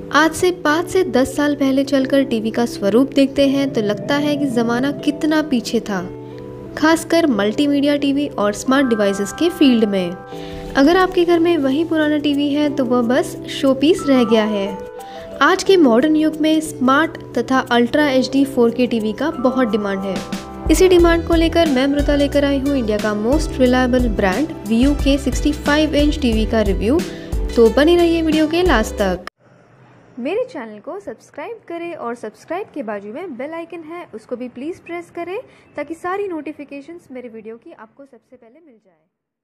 आज से 5 से 10 साल पहले चलकर टीवी का स्वरूप देखते हैं तो लगता है कि ज़माना कितना पीछे था, खासकर मल्टीमीडिया टीवी और स्मार्ट डिवाइसेस के फील्ड में। अगर आपके घर में वही पुराना टीवी है तो वह बस शोपीस रह गया है। आज के मॉडर्न युग में स्मार्ट तथा अल्ट्रा HD 4K टीवी का बहुत डिमांड है। इसी डिमांड को लेकर मैं मृता लेकर आई हूँ इंडिया का मोस्ट रिलायबल ब्रांड VU के 65 इंच टीवी का रिव्यू। तो बने रहिए वीडियो के लास्ट तक। मेरे चैनल को सब्सक्राइब करें और सब्सक्राइब के बाजू में बेल आइकन है, उसको भी प्लीज़ प्रेस करें ताकि सारी नोटिफिकेशंस मेरे वीडियो की आपको सबसे पहले मिल जाए।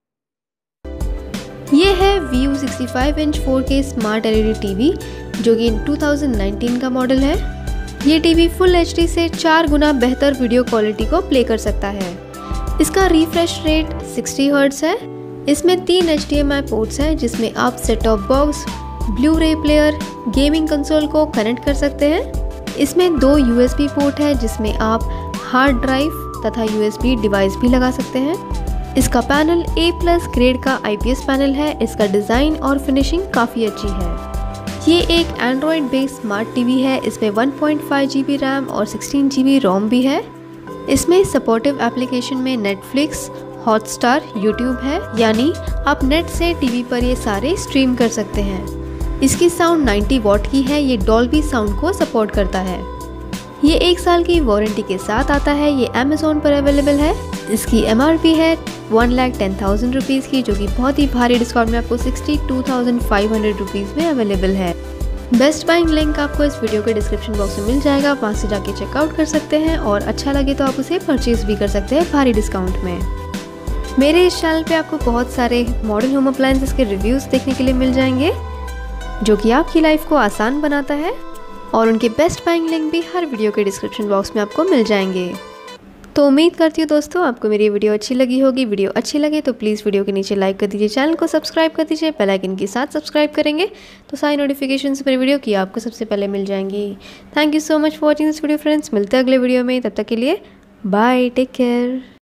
ये है VU 65 inch 4K smart LED TV जो कि 2019 का मॉडल है। ये टीवी फुल HD से 4 गुना बेहतर वीडियो क्वालिटी को प्ले कर सकता है। इसका रिफ्रेश रेट 60 हर्ट्ज है। इसमें 3 HDMI पोर्ट्स हैं जिसमें आप set top box, blu ray player, gaming console को कनेक्ट कर सकते हैं। इसमें 2 USB पोर्ट है जिसमें आप हार्ड ड्राइव तथा USB डिवाइस भी लगा सकते हैं। इसका पैनल A+ ग्रेड का IPS पैनल है। इसका डिज़ाइन और फिनिशिंग काफ़ी अच्छी है। ये एक एंड्रॉयड बेस्ड स्मार्ट टीवी है। इसमें 1.5 GB रैम और 16 GB रोम भी है। इसमें सपोर्टिव एप्लीकेशन में नेटफ्लिक्स, हॉटस्टार, यूट्यूब है, यानी आप नेट से टीवी पर ये सारे स्ट्रीम कर सकते हैं। इसकी साउंड 90 वॉट की है। ये डॉल्बी साउंड को सपोर्ट करता है। ये 1 साल की वारंटी के साथ आता है। ये अमेज़ॉन पर अवेलेबल है। इसकी MRP है 1,10,000 रुपीज़ की, जो कि बहुत ही भारी डिस्काउंट में आपको 62,500 रुपीज़ में अवेलेबल है। बेस्ट बाइंग लिंक आपको इस वीडियो के डिस्क्रिप्शन बॉक्स में मिल जाएगा, वहाँ से जाके चेकआउट कर सकते हैं और अच्छा लगे तो आप उसे परचेज भी कर सकते हैं भारी डिस्काउंट में। मेरे इस चैनल पे आपको बहुत सारे मॉडर्न होम अप्लायंसेस के रिव्यूज़ देखने के लिए मिल जाएंगे जो कि आपकी लाइफ को आसान बनाता है, और उनके बेस्ट बाइंग लिंक भी हर वीडियो के डिस्क्रिप्शन बॉक्स में आपको मिल जाएंगे। तो उम्मीद करती हूँ दोस्तों आपको मेरी वीडियो अच्छी लगी होगी। वीडियो अच्छी लगे तो प्लीज़ वीडियो के नीचे लाइक कर दीजिए, चैनल को सब्सक्राइब कर दीजिए। बेल आइकन के साथ सब्सक्राइब करेंगे तो सारी नोटिफिकेशंस मेरी वीडियो की आपको सबसे पहले मिल जाएंगी। Thank you so much for watching this video friends. मिलते हैं अगले वीडियो में, तब तक के लिए बाय, टेक केयर।